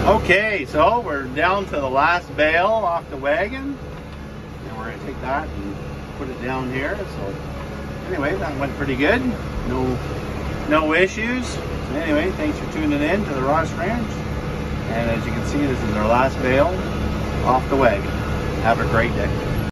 Okay, so we're down to the last bale off the wagon, and we're going to take that and put it down here. So anyway, that went pretty good. No issues. So anyway, thanks for tuning in to the Ross Ranch. And as you can see, this is our last bale off the wagon. Have a great day.